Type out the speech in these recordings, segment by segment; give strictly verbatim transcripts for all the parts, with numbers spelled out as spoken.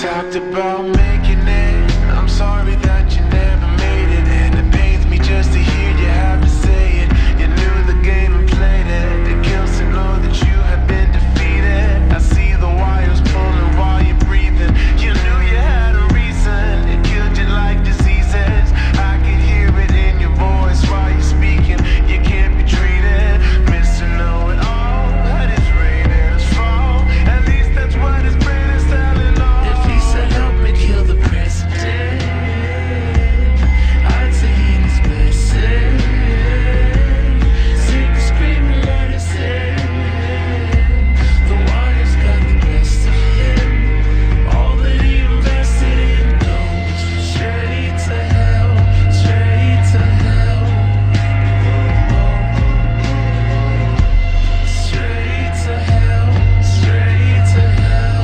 talked about making it. I'm sorry that you never made it, and it pains me just to hear you have to say it. You knew the game and played it. It kills to know that you have been defeated. I see the wires pulling while you're breathing. You knew you had a reason. It killed you like diseases. I can hear it in your voice while you're speaking. You can't be treated. Mister Know-it-all, that is rated as fall. At least that's what his brain is telling all. If he said help me kill the president, I'd say he needs blessing. Sick of screaming, let it say. The wires got the best of him. All that he invested in goes straight to hell, straight to hell. Straight to hell, straight to hell.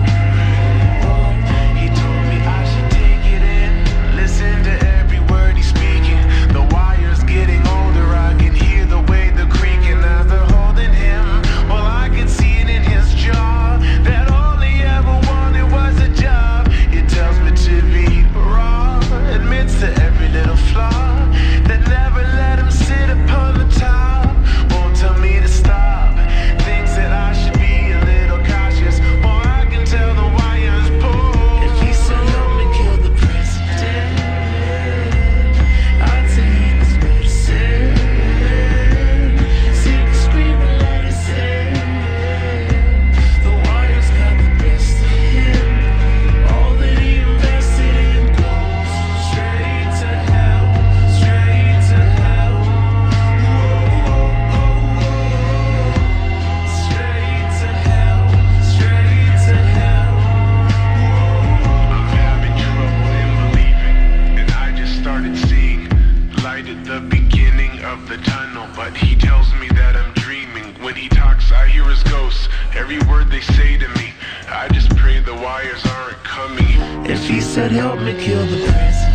He told me I should take it in, listen to every word he's speaking. The wire's getting older, I can hear the way they're creaking as they're holding him. Well, I can see it in his jaw, that all he ever wanted was a job. He tells me to be raw, admits to every little flaw, that never let him sit upon the top. Won't tell me to stop, thinks that I should be a little cautious. Well, I can tell the wires pull. If he said help me kill the president, I'd say he needs medicine. Sick of screaming, let it say. The wires got the best of him. All that he invested in goes straight to hell, straight to hell. Straight to hell, straight to hell. I'm having trouble in believing, and I just started seeing light at the beginning of the tunnel. But he tells me that I'm dreaming. When he talks, I hear his ghosts. Every word they say to me, I just pray the wires aren't coming. If he said help me kill the president,